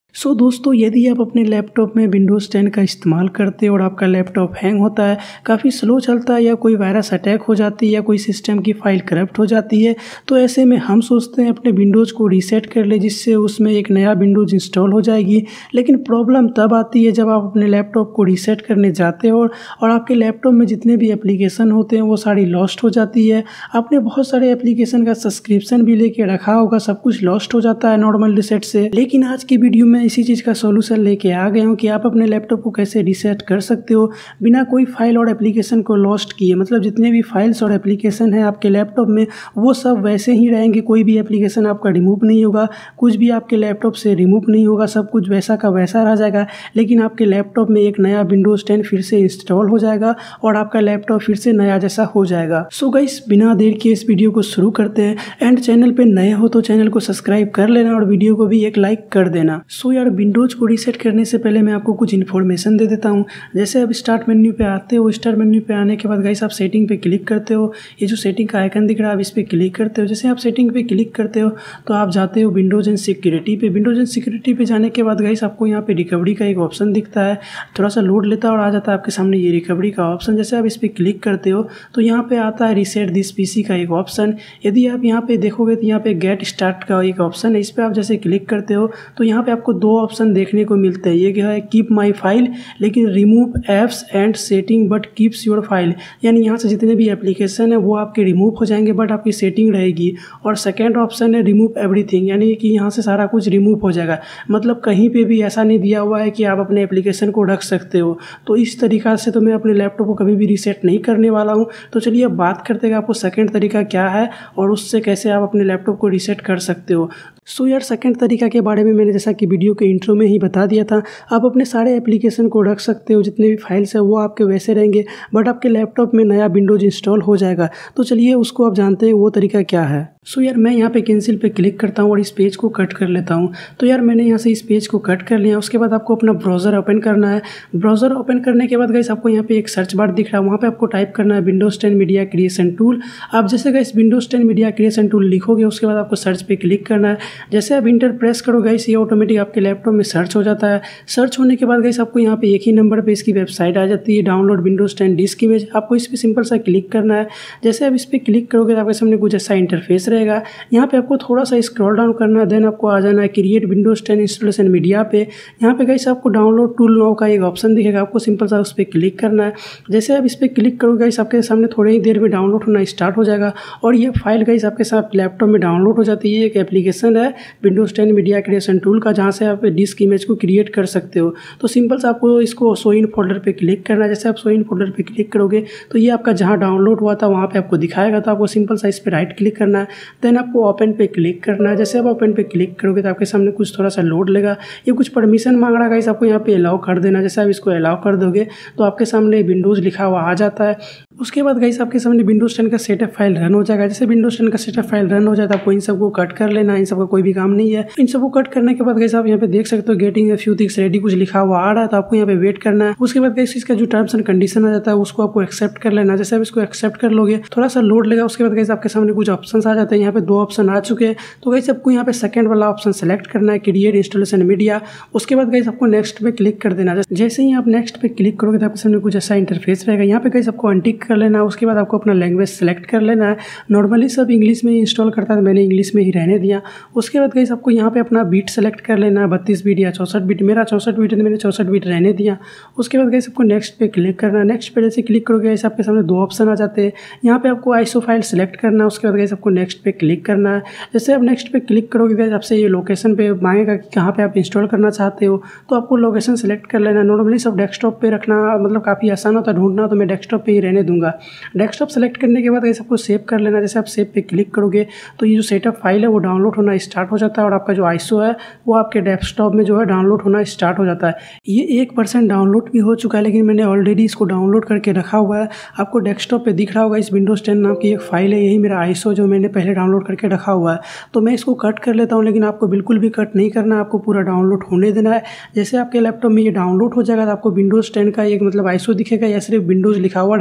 दोस्तों, यदि आप अपने लैपटॉप में विंडोज़ 10 का इस्तेमाल करते हो और आपका लैपटॉप हैंग होता है, काफ़ी स्लो चलता है या कोई वायरस अटैक हो जाती है या कोई सिस्टम की फ़ाइल करप्ट हो जाती है, तो ऐसे में हम सोचते हैं अपने विंडोज़ को रीसेट कर लें जिससे उसमें एक नया विंडोज़ इंस्टॉल हो जाएगी। लेकिन प्रॉब्लम तब आती है जब आप अपने लैपटॉप को रीसेट करने जाते हो और आपके लैपटॉप में जितने भी एप्लीकेशन होते हैं वो सारी लॉस्ट हो जाती है। आपने बहुत सारे एप्लीकेशन का सब्सक्रिप्शन भी लेके रखा होगा, सब कुछ लॉस्ट हो जाता है नॉर्मल रीसेट से। लेकिन आज की वीडियो में इसी चीज़ का सॉल्यूशन लेके आ गया हूँ कि आप अपने लैपटॉप को कैसे रीसेट कर सकते हो बिना कोई फाइल और एप्लीकेशन को लॉस्ट किए। मतलब जितने भी फाइल्स और एप्लीकेशन हैं आपके लैपटॉप में वो सब वैसे ही रहेंगे, कोई भी एप्लीकेशन आपका रिमूव नहीं होगा, कुछ भी आपके लैपटॉप से रिमूव नहीं होगा, सब कुछ वैसा का वैसा रह जाएगा। लेकिन आपके लैपटॉप में एक नया विंडोज़ 10 फिर से इंस्टॉल हो जाएगा और आपका लैपटॉप फिर से नया जैसा हो जाएगा। सो गाइस, बिना देर के इस वीडियो को शुरू करते हैं। एंड चैनल पे नए हो तो चैनल को सब्सक्राइब कर लेना और वीडियो को भी एक लाइक कर देना। सो यार, विंडोज़ को रीसेट करने से पहले मैं आपको कुछ इन्फॉर्मेशन दे देता हूँ। जैसे अब स्टार्ट मेन्यू पे आते हो, स्टार्ट मेन्यू पे आने के बाद गाइस आप सेटिंग पे क्लिक करते हो। ये जो सेटिंग का आइकन दिख रहा है आप इस पे क्लिक करते हो। जैसे आप सेटिंग पे क्लिक करते हो तो आप जाते हो विंडोज़ एंड सिक्योरिटी पे। विंडोज़ एंड सिक्योरिटी पे जाने के बाद गाइस आपको यहाँ पे रिकवरी का एक ऑप्शन दिखता है, थोड़ा सा लोड लेता है और आ जाता है आपके सामने ये रिकवरी का ऑप्शन। जैसे आप इस पर क्लिक करते हो तो यहाँ पे आता है रीसेट दिस पीसी का एक ऑप्शन। यदि आप यहाँ पे देखोगे तो यहाँ पे गेट स्टार्ट का एक ऑप्शन है, इस पर आप जैसे क्लिक करते हो तो यहाँ पे आपको दो ऑप्शन देखने को मिलते हैं। ये क्या है, कीप माई फाइल, लेकिन remove apps and setting but keeps your file, यानी यहाँ से जितने भी एप्लीकेशन है वो आपके रिमूव हो जाएंगे बट आपकी सेटिंग रहेगी। और सेकेंड ऑप्शन है रिमूव एवरीथिंग, यानी कि यहाँ से सारा कुछ रिमूव हो जाएगा। मतलब कहीं पे भी ऐसा नहीं दिया हुआ है कि आप अपने एप्लीकेशन को रख सकते हो। तो इस तरीक़ा से तो मैं अपने लैपटॉप को कभी भी रीसेट नहीं करने वाला हूँ। तो चलिए अब बात करते हैं आपको सेकेंड तरीका क्या है और उससे कैसे आप अपने लैपटॉप को रीसेट कर सकते हो। सो यार, सेकंड तरीका के बारे में मैंने जैसा कि वीडियो के इंट्रो में ही बता दिया था। आप अपने सारे एप्लीकेशन को रख सकते हो, जितने भी फाइल्स हैं वो आपके वैसे रहेंगे बट आपके लैपटॉप में नया विंडोज़ इंस्टॉल हो जाएगा। तो चलिए उसको आप जानते हैं वो तरीका क्या है। सो यार, मैं यहाँ पे कैंसिल पे क्लिक करता हूँ और इस पेज को कट कर लेता हूँ। तो यार मैंने यहाँ से इस पेज को कट कर लिया। उसके बाद आपको अपना ब्राउज़र ओपन करना है। ब्राउज़र ओपन करने के बाद गाइस आपको यहाँ पे एक सर्च बार दिख रहा है, वहाँ पे आपको टाइप करना है विंडोज़ 10 मीडिया क्रिएशन टूल। आप जैसे guys Windows 10 media creation tool लिखोगे उसके बाद आपको सर्च पे क्लिक करना है। जैसे आप इंटर प्रेस करो गाइस ये ऑटोमेटिक आपके लैपटॉप में सर्च हो जाता है। सर्च होने के बाद गाइस आपको यहाँ पे एक ही नंबर पे इसकी वेबसाइट आ जाती है, डाउनलोड विंडोज़ 10 डिस्क इमेज। आपको इस पर सिंपल सा क्लिक करना है। जैसे आप इस पर क्लिक करोगे तो आपके सामने कुछ ऐसा इंटरफेस रहेगा। यहाँ पे आपको थोड़ा सा स्क्रॉल डाउन करना है, देन आपको आ जाना है क्रिएट विंडोज़ 10 इंस्टॉलेशन मीडिया पे। यहाँ पे गाइस आपको डाउनलोड टूल नाउ का एक ऑप्शन दिखेगा, आपको सिंपल सा उस पर क्लिक करना है। जैसे आप इस पर क्लिक करोगे गाइस आपके सामने थोड़ी ही देर में डाउनलोड होना स्टार्ट हो जाएगा और ये फाइल गाइस आपके साथ लैपटॉप में डाउनलोड हो जाती है। एक एप्लीकेशन है विंडोज़ 10 मीडिया क्रिएशन टूल का, जहाँ से आप डिस्क इमेज को क्रिएट कर सकते हो। तो सिंपल से आपको इसको शो इन फोल्डर पे क्लिक करना है। जैसे आप शो इन फोल्डर पे क्लिक करोगे तो ये आपका जहाँ डाउनलोड हुआ था वहाँ पे आपको दिखाएगा। तो आपको सिंपल सा इस पर राइट क्लिक करना है, देन आपको ओपन पे क्लिक करना है। जैसे आप ओपन पे क्लिक करोगे तो आपके सामने कुछ थोड़ा सा लोड लेगा, ये कुछ परमिशन मांग रहा है गाइस, आपको यहाँ पे अलाउ कर देना। जैसे आप इसको अलाउ कर दोगे तो आपके सामने विंडोज़ लिखा हुआ आ जाता है। उसके बाद गाइस आपके सामने विंडोज़ 10 का सेटअप फाइल रन हो जाएगा। जैसे विंडोज़ 10 का सेटअप फाइल रन हो जाए तो आपको इन सबको कट कर लेना, इन सबका कोई भी काम नहीं है। इन सबको कट करने के बाद गाइस आप यहाँ पे देख सकते हो getting a few things ready कुछ लिखा हुआ आ रहा है, तो आपको यहाँ पे वेट करना है। उसके बाद गाइस इसका जो टर्म्स एंड कंडीशन आ जाता है उसको आपको एक्सेप्ट कर लेना। जैसे आप इसको एक्सेप्ट कर लोगे थोड़ा सा लोड लेगा, उसके बाद गाइस आपके सामने कुछ ऑप्शन आ जाते हैं। यहाँ पे दो ऑप्शन आ चुके हैं, तो गाइस आपको यहाँ पे सेकंड वाला ऑप्शन सेलेक्ट करना है क्रिएट इंस्टॉलेशन मीडिया। उसके बाद गाइस आपको नेक्स्ट पे क्लिक कर देना। जैसे ही आप नेक्स्ट पे क्लिक करोगे तो आपके सामने कुछ ऐसा इंटरफेस रहेगा। यहाँ पे गाइस आपको अनटिक कर लेना। उसके बाद आपको अपना लैंग्वेज सेलेक्ट कर लेना है। नॉर्मली सब इंग्लिश में इंस्टॉल करता है, मैंने इंग्लिश में ही रहने दिया। उसके बाद गाइस आपको यहाँ पे अपना बीट सेलेक्ट कर लेना है, 32 बीट या 64 बीट। मेरा 64 बीट है, मैंने 64 बीट रहने दिया। उसके बाद गाइस आपको नेक्स्ट पे क्लिक करना है। नेक्स्ट पे जैसे क्लिक करोगे गाइस आपके सामने दो ऑप्शन आ जाते हैं। यहाँ पे आपको आईएसओ फाइल सेलेक्ट करना है। उसके बाद गाइस आपको नेक्स्ट पे क्लिक करना है। जैसे आप नेक्स्ट पे क्लिक करोगे गाइस आपसे ये लोकेशन पे मांगेगा कि कहाँ पे आप इंस्टॉल करना चाहते हो, तो आपको लोकेशन सेलेक्ट कर लेना। नॉर्मली सब डेस्कटॉप पे रखना मतलब काफ़ी आसान होता है ढूंढना, तो मैं डेस्कटॉप पे ही रहने दूंगा। डेस्कटॉप सेलेक्ट करने के बाद गाइस आपको सेव कर लेना। जैसे आप सेव पे क्लिक करोगे तो ये जो सेटअप फाइल है वो डाउनलोड होना स्टार्ट हो जाता है और आपका जो आईएसओ है वो आपके डेस्कटॉप में जो है डाउनलोड होना स्टार्ट हो जाता है। ये 1% डाउनलोड भी हो चुका है, लेकिन मैंने ऑलरेडी इसको डाउनलोड करके रखा हुआ है। आपको डेस्कटॉप पे दिख रहा होगा इस विंडोज़ 10 नाम की एक फाइल है, यही मेरा आईएसओ जो मैंने पहले डाउनलोड करके रखा हुआ है। तो मैं इसको कट कर लेता हूँ, लेकिन आपको बिल्कुल भी कट नहीं करना, आपको पूरा डाउनलोड होने देना है। जैसे आपके लैपटॉप में ये डाउनलोड हो जाएगा तो आपको विंडोज़ 10 का एक मतलब आईएसओ दिखेगा या सिर्फ विंडोज़ लिखा हुआ रहेगा।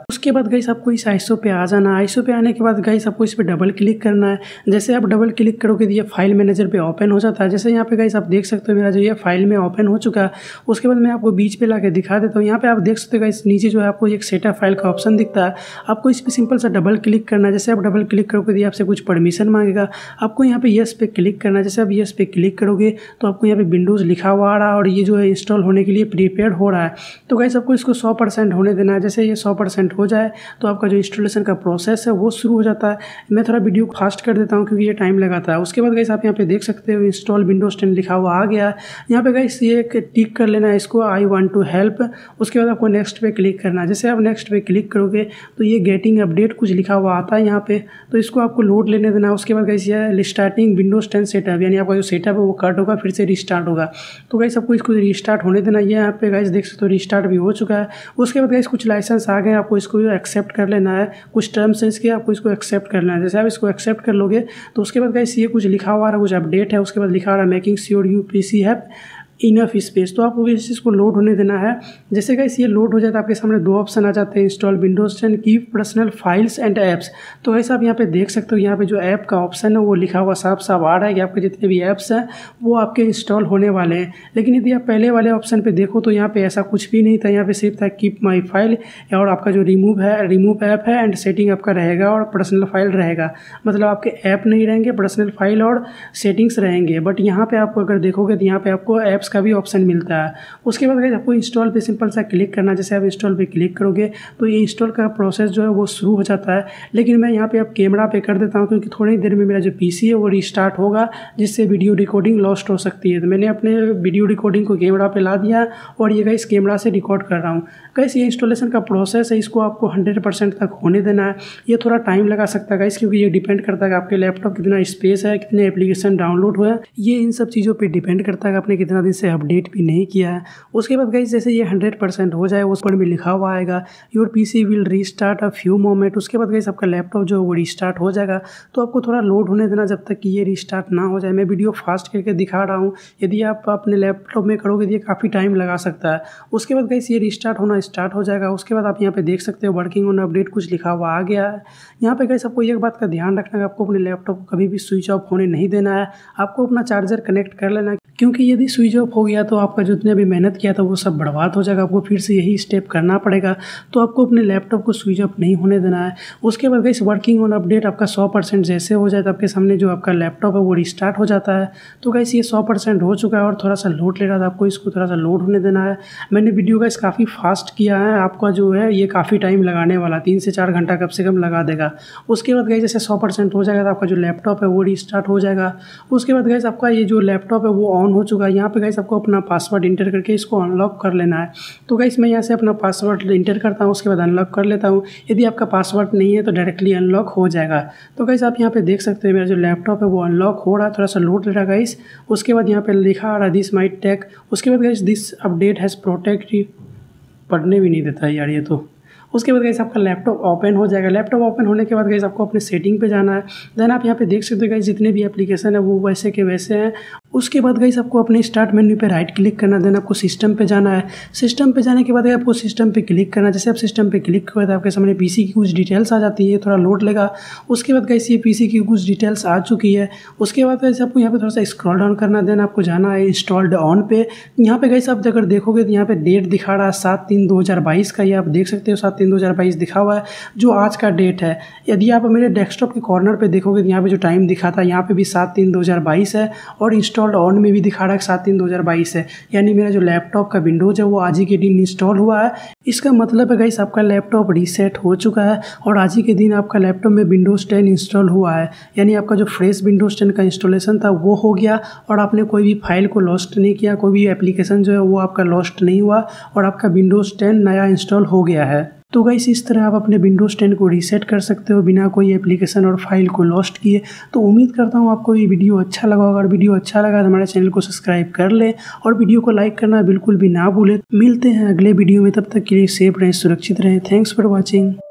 उसके बाद गाइस आपको इस आईसो पे आ जाना है। आईसो पे आने के बाद गाइस आपको इस पे डबल क्लिक करना है। जैसे आप डबल क्लिक करोगे तो ये फाइल मैनेजर पे ओपन हो जाता है। जैसे यहाँ पे गाइस आप देख सकते हो मेरा जो ये फाइल में ओपन हो चुका है। उसके बाद मैं आपको बीच पे लाके दिखा देता हूँ। यहाँ पे आप देख सकते हो गाइस नीचे जो है आपको एक सेटअप फाइल का ऑप्शन दिखता है। आपको इस पर सिंपल सा डबल क्लिक करना है। जैसे आप डबल क्लिक करोगे तो ये आपसे कुछ परमिशन मांगेगा। आपको यहाँ पे येस पे क्लिक करना है। जैसे आप येस पे क्लिक करोगे तो आपको यहाँ पे विंडोज़ लिखा हुआ आ रहा है और ये जो है इंस्टॉल होने के लिए प्रीपेड हो रहा है। तो गाइस आपको इसको 100% होने देना है। जैसे ये 100% हो जाए तो आपका जो इंस्टॉलेशन का प्रोसेस है वो शुरू हो जाता है। मैं थोड़ा वीडियो फास्ट कर देता हूँ क्योंकि ये टाइम लगाता है। उसके बाद गाइस आप यहाँ पे देख सकते हो इंस्टॉल विंडोज़ 10 लिखा हुआ आ गया। यहाँ पे गाइस ये एक टिक कर लेना है इसको, आई वांट टू हेल्प। उसके बाद आपको नेक्स्ट पे क्लिक करना है। जैसे आप नेक्स्ट पे क्लिक करोगे तो ये गेटिंग अपडेट कुछ लिखा हुआ आता है यहाँ पे, तो इसको आपको लोड लेने देना है। उसके बाद गाइस ये स्टार्टिंग विंडोज़ 10 सेटअप, यानी आपका जो सेटअप है वो कट होगा, फिर से रिस्टार्ट होगा। तो गाइस आपको इसको रिस्टार्ट होने देना। ये यहाँ पे गाइस देख सकते हो रिस्टार्ट भी हो चुका है। उसके बाद गाइस कुछ लाइसेंस आ गए, आपको इसको एक्सेप्ट कर लेना है। कुछ टर्म्स हैं इसके, आपको इसको एक्सेप्ट करना है। जैसे आप इसको एक्सेप्ट कर लोगे तो उसके बाद गाइस ये कुछ लिखा हुआ है, कुछ अपडेट है। उसके बाद लिखा रहा है making sure you PC have enough space, तो आपको इस चीज़ को लोड होने देना है। जैसे गाइस ये लोड हो जाए तो आपके सामने दो ऑप्शन आ जाते हैं, install Windows 10 keep personal files and apps. तो गाइस आप यहाँ पे देख सकते हो यहाँ पे जो ऐप का ऑप्शन है वो लिखा हुआ साफ साफ आ रहा है कि आपके जितने भी ऐप्स हैं वो आपके इंस्टॉल होने वाले हैं। लेकिन यदि आप पहले वाले ऑप्शन पर देखो तो यहाँ पर ऐसा कुछ भी नहीं था। यहाँ पर सिर्फ था कीप माई फाइल और आपका जो रिमूव ऐप है एंड सेटिंग आपका रहेगा और पर्सनल फाइल रहेगा। मतलब आपके ऐप नहीं रहेंगे, पर्सनल फाइल और सेटिंग्स रहेंगे। बट यहाँ पर आपको अगर देखोगे तो यहाँ पर आपको ऐप्स का भी ऑप्शन मिलता है। उसके बाद गाइस आपको इंस्टॉल पे सिंपल सा क्लिक करना। जैसे आप इंस्टॉल पे क्लिक करोगे तो ये इंस्टॉल का प्रोसेस जो है वो शुरू हो जाता है। लेकिन मैं यहाँ पे अब कैमरा पे कर देता हूँ क्योंकि थोड़ी देर में मेरा जो पीसी है वो रिस्टार्ट होगा, जिससे वीडियो रिकॉर्डिंग लॉस्ट हो सकती है। तो मैंने अपने वीडियो रिकॉर्डिंग को कैमरा पे ला दिया और ये गाइस कैमरा से रिकॉर्ड कर रहा हूँ। गाइस ये इंस्टॉलेशन का प्रोसेस है, इसको आपको 100% तक होने देना है। ये थोड़ा टाइम लगा सकता है गाइस, क्योंकि ये डिपेंड करता है कि आपके लैपटॉप कितना स्पेस है, कितने एप्लीकेशन डाउनलोड हुए हैं। ये इन सब चीज़ों पर डिपेंड करता है कि आपने कितना दिन से अपडेट भी नहीं किया है। उसके बाद गाइस जैसे ये 100% हो जाए उस पर भी लिखा हुआ आएगा your PC will restart a few moment. उसके बाद गाइस आपका लैपटॉप जो है वो रीस्टार्ट हो जाएगा। तो आपको थोड़ा लोड होने देना जब तक कि ये रीस्टार्ट ना हो जाए। मैं वीडियो फास्ट करके दिखा रहा हूँ, यदि आप अपने लैपटॉप में करोगे तो ये काफ़ी टाइम लगा सकता है। उसके बाद गाइस ये रीस्टार्ट होना स्टार्ट हो जाएगा। उसके बाद आप यहाँ पे देख सकते हो वर्किंग ऑन अपडेट कुछ लिखा हुआ आ गया है। यहाँ पे गाइस आपको एक बात का ध्यान रखना है, आपको अपने लैपटॉप को कभी भी स्विच ऑफ होने नहीं देना है। आपको अपना चार्जर कनेक्ट कर लेना है, क्योंकि यदि स्विच ऑफ हो गया तो आपका जितने भी मेहनत किया था वो सब बर्बाद हो जाएगा। आपको फिर से यही स्टेप करना पड़ेगा। तो आपको अपने लैपटॉप को स्विच ऑफ नहीं होने देना है। उसके बाद गाइस वर्किंग ऑन अपडेट आपका 100% जैसे हो जाए तो आपके सामने जो आपका लैपटॉप है वो रिस्टार्ट हो जाता है। तो गाइस ये 100% हो चुका है और थोड़ा सा लोड ले रहा था, आपको इसको थोड़ा सा लोड होने देना है। मैंने वीडियो गाइस काफ़ी फास्ट किया है, आपका जो है ये काफ़ी टाइम लगाने वाला, 3 से 4 घंटा कम से कम लगा देगा। उसके बाद गाइस जैसे 100% हो जाएगा तो आपका जो लैपटॉप है वो रिस्टार्ट हो जाएगा। उसके बाद गाइस आपका ये जो लैपटॉप है वो ऑन हो चुका है। यहाँ पे गाइस आपको अपना पासवर्ड इंटर करके इसको अनलॉक कर लेना है। तो गाइस मैं यहाँ से अपना पासवर्ड इंटर करता हूँ, उसके बाद अनलॉक कर लेता हूँ। यदि आपका पासवर्ड नहीं है तो डायरेक्टली अनलॉक हो जाएगा। तो गाइस आप यहाँ पे देख सकते हैं मेरा जो लैपटॉप है वो अनलॉक हो रहा है, थोड़ा सा लोड ले रहा है गाइस। उसके बाद यहाँ पे लिखा आ रहा है दिस माइट टेक। उसके बाद guys this update has protect you, पढ़ने भी नहीं देता है यार ये तो। उसके बाद गाइस आपका लैपटॉप ओपन हो जाएगा। लैपटॉप ओपन होने के बाद गाइस आपको अपने सेटिंग पे जाना है। देन आप यहाँ पे देख सकते हो गाइस जितने भी एप्लीकेशन है वो वैसे के वैसे हैं। उसके बाद गाइस आपको अपने स्टार्ट मेन्यू पे राइट क्लिक करना, देन आपको सिस्टम पे जाना है। सिस्टम पे जाने के बाद आपको सिस्टम पे क्लिक करना। जैसे आप सिस्टम पे क्लिक करोगे तो आपके सामने पीसी की कुछ डिटेल्स आ जाती है, थोड़ा लोड लेगा। उसके बाद गाइस ये पीसी की कुछ डिटेल्स आ चुकी है। उसके बाद गाइस आपको यहाँ पे थोड़ा सा स्क्रॉल डाउन करना, देन आपको जाना है इंस्टॉल्ड ऑन पे। यहाँ पे गाइस आप अगर देखोगे तो यहाँ पे डेट दिखा रहा है 7/3/2022 का, ये आप देख सकते हो 7/3/2022 दिखा हुआ है जो आज का डेट है। यदि आप मेरे डेस्कटॉप के कॉर्नर पे देखोगे तो यहाँ पे जो टाइम दिखा था यहाँ पे भी 7/3/2022 है और इंस्टॉल्ड ऑन में भी दिखा रहा है 7/3/2022 है। यानी मेरा जो लैपटॉप का विंडोज है वो आज ही के दिन इंस्टॉल हुआ है। इसका मतलब है गाइस आपका लैपटॉप रीसेट हो चुका है और आज ही के दिन आपका लैपटॉप में विंडोज़ 10 इंस्टॉल हुआ है। यानी आपका जो फ्रेश विंडोज़ 10 का इंस्टॉलेशन था वो हो गया और आपने कोई भी फाइल को लॉस्ट नहीं किया, कोई भी एप्लीकेशन जो है वो आपका लॉस्ट नहीं हुआ और आपका विंडोज़ 10 नया इंस्टॉल हो गया है। तो गाइस इस तरह आप अपने विंडोज़ 10 को रीसेट कर सकते हो बिना कोई एप्लीकेशन और फाइल को लॉस्ट किए। तो उम्मीद करता हूँ आपको ये वीडियो अच्छा लगा होगा। अगर वीडियो अच्छा लगा तो हमारे चैनल को सब्सक्राइब कर ले और वीडियो को लाइक करना बिल्कुल भी ना भूले। मिलते हैं अगले वीडियो में, तब तक के लिए सेफ रहें, सुरक्षित रहें। Thanks for watching.